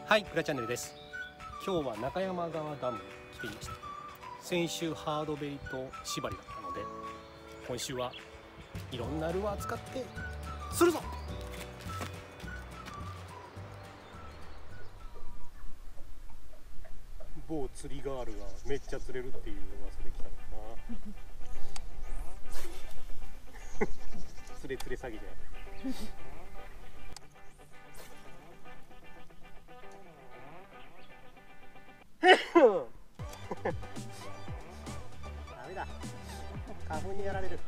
はい、くらチャンネルです。今日は中山川ダムに来ていました。先週ハードベイト縛りだったので、今週はいろんなルアー使ってするぞ。某釣りガールがめっちゃ釣れるっていう噂で来たのかな。釣れ詐欺で。ダメだ、花粉にやられる。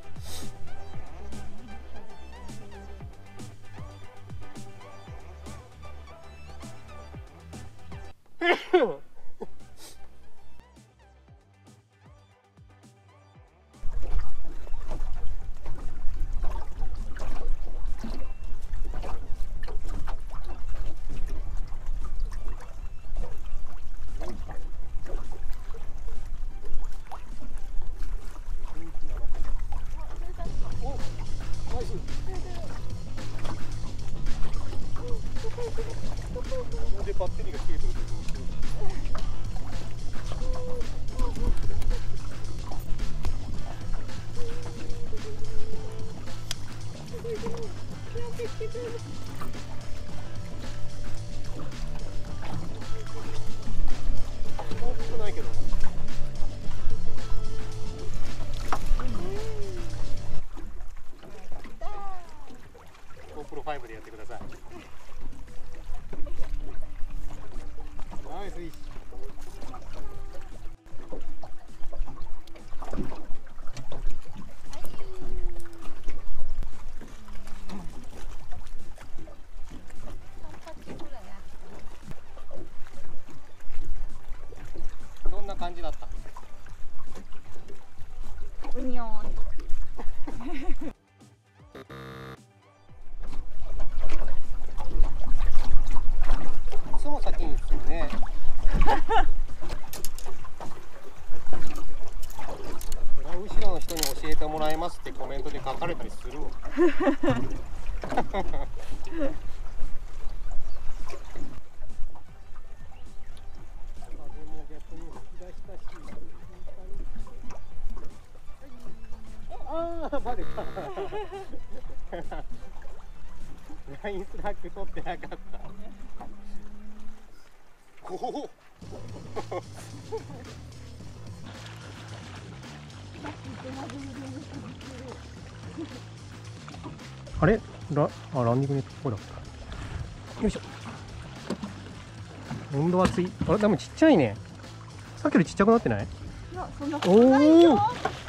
でバッテリーが切れてる。大きくないけど。GoPro 5でやってください。ナイスフィッシュ。どんな感じだった？ うにょーん。 その先にですよね。後ろの人に教えてもらいますってコメントで書かれたりするわ。ああ、バレた。ラインスラック取ってなかった。おお。あれ、ランディングネットっぽいだった。よいしょ。温度熱い。あれ、でもちっちゃいね。さっきよりちっちゃくなってない？ いや、そんなことないよ。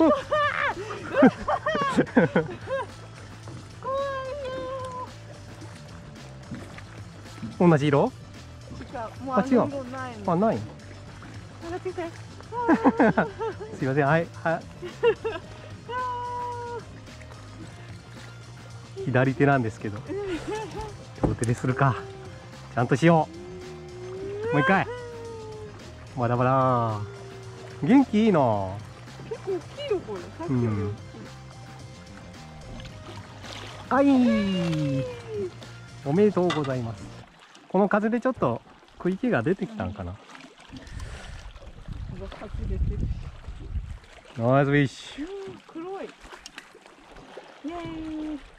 同じ色？ 違う、もう違う。 あ、ない。すいません、はい、はい。左手なんですけど。両手でするか。ちゃんとしよう。もう一回。まだまだ。元気いいな。 結構大きいよ、これ。さっきより大きい。 はい。おめでとうございます。この風でちょっと食い気が出てきたんかな。ナイスフィッシュ。 黒い。イエーイ。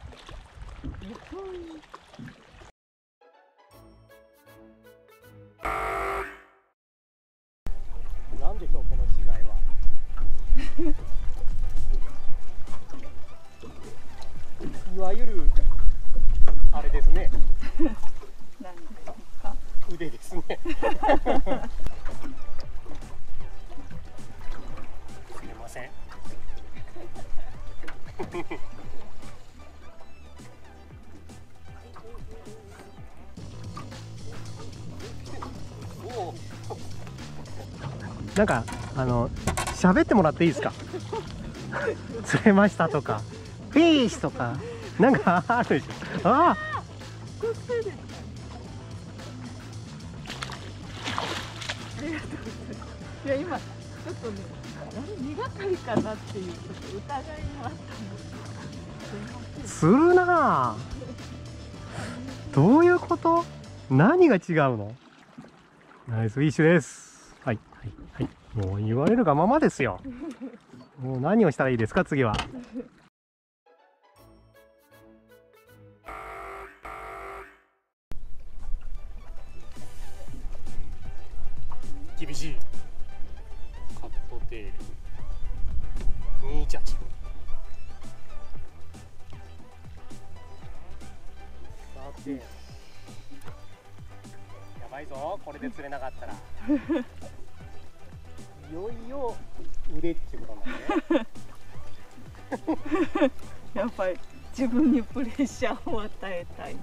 なんでしょう、この違いは。いわゆるあれですね。 何ですか？ 腕ですね。すみません。なんか喋ってもらっていいですか？釣れましたとか、フィッシュとか、なんかあるでしょ。ああ。 いや、今ちょっとね、2係かなっていうちょっと疑いもあったの。 釣るなぁ。どういうこと？何が違うの？ ナイスフィッシュです。はいはいはい。もう言われるがままですよ。もう何をしたらいいですか次は。厳しい。カットテール218。さて、やばいぞこれで釣れなかったら。いよいよ腕ってことなんだね。 やっぱり自分にプレッシャーを与えたい。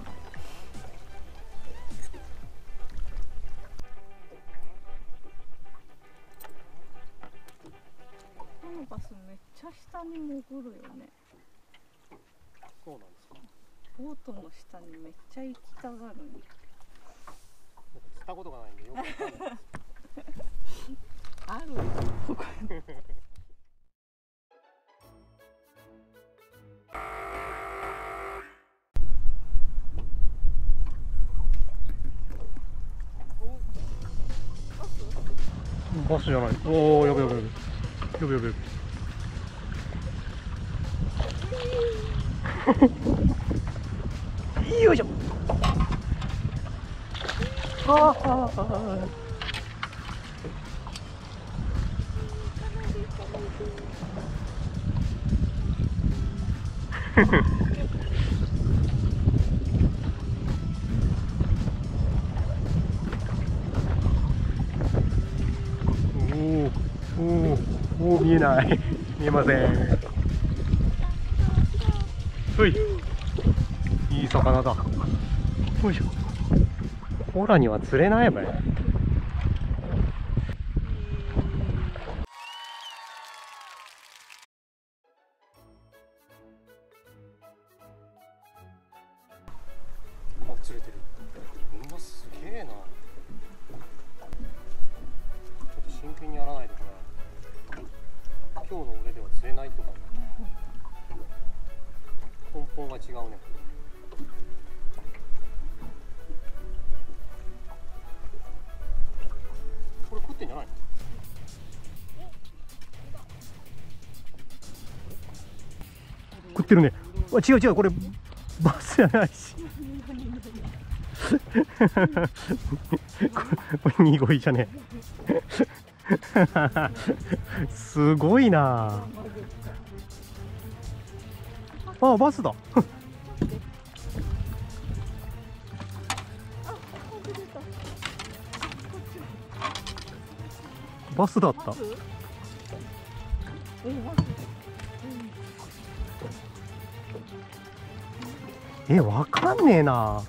このバスめっちゃ下に潜るよね。 そうなんですか。 ボートの下にめっちゃ行きたがるんだ。 釣ったことがないんでよくわかんないです。 あるよここに。 バスじゃない。おお、やべやべやべ。やべやべ。よいしょ。はあはあはあ。おお、見えない。見えません。ほい。いい魚だ。よいしょ。オラには釣れないべ。あ、釣れてる。うわ、すげえな。ちょっと真剣にやらないとこれ。今日の俺では釣れないとか。根本が違うね。これ食ってんじゃないの？食ってるね。違う違う、これバスじゃないし。これニゴイじゃねえ。すごいなあ。バスだ。バスだった。わかんねえな。は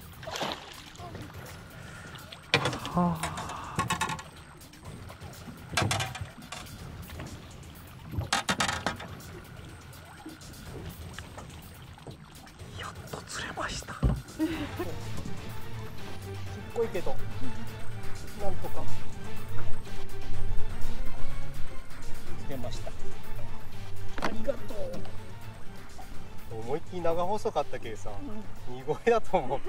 あ。やっと釣れました。ちっこいけど、なんとか釣れました。ありがとう。思いっきり長細かったけどさ、ニゴイだと思って。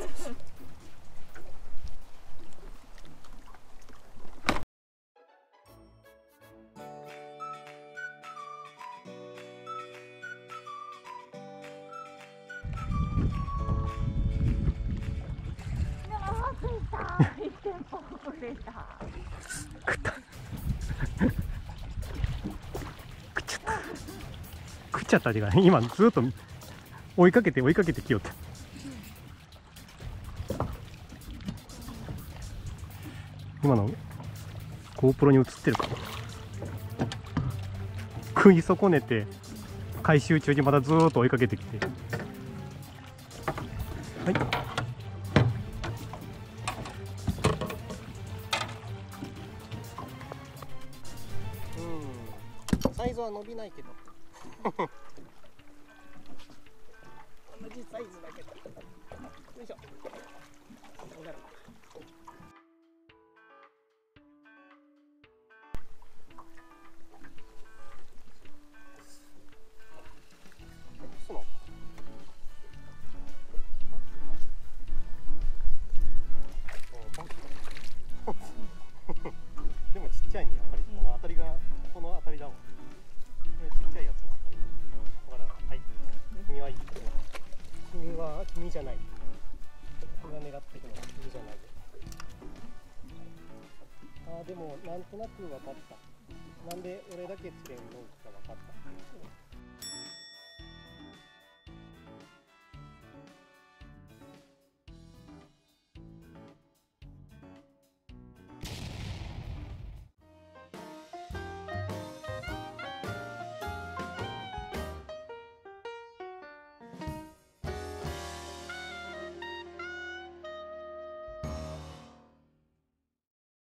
食っちゃった時間、今ずっと追いかけてきよった。今の GoPro に映ってるかな。食い損ねて回収中にまたずーっと追いかけてきて、はい。サイズは伸びないけど同じサイズだけど。よいしょ。 君じゃない。僕が狙ってるのは君じゃない。でもなんとなく分かった。なんで俺だけ釣れんのか分かった。